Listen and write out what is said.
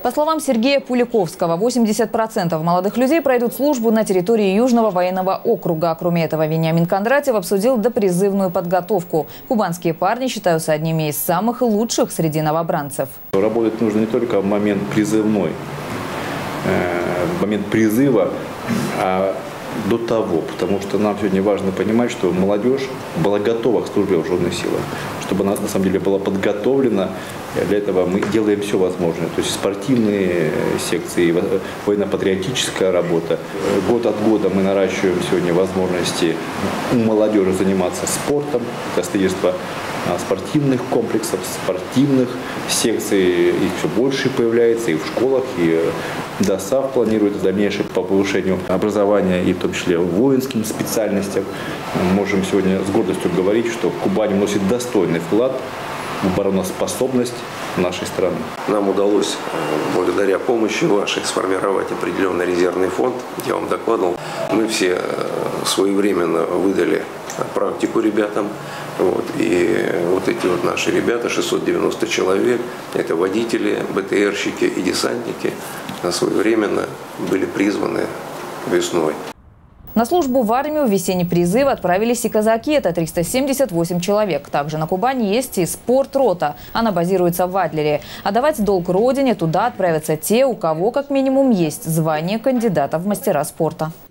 По словам Сергея Пуляковского, 80% молодых людей пройдут службу на территории Южного военного округа. Кроме этого, Вениамин Кондратьев обсудил допризывную подготовку. Кубанские парни считаются одними из самых лучших среди новобранцев. Работать нужно не только в момент призывной, в момент призыва, а до того, потому что нам сегодня важно понимать, что молодежь была готова к службе в вооруженных силах, чтобы она на самом деле была подготовлена. Для этого мы делаем все возможное, то есть спортивные секции, военно-патриотическая работа. Год от года мы наращиваем сегодня возможности у молодежи заниматься спортом, это строительство спортивных комплексов, спортивных секций, их все больше появляется и в школах, и ДОСАВ планирует дальнейшее по повышению образования, и в том числе воинским специальностям. Мы можем сегодня с гордостью говорить, что Кубань вносит достойный вклад в обороноспособность нашей страны. Нам удалось, благодаря помощи вашей, сформировать определенный резервный фонд. Я вам докладывал. Мы все своевременно выдали практику ребятам. И вот эти вот наши ребята, 690 человек, это водители, БТРщики и десантники, своевременно были призваны весной. На службу в армию в весенний призыв отправились и казаки. Это 378 человек. Также на Кубани есть и спортрота. Она базируется в Адлере. А давать долг родине туда отправятся те, у кого как минимум есть звание кандидата в мастера спорта.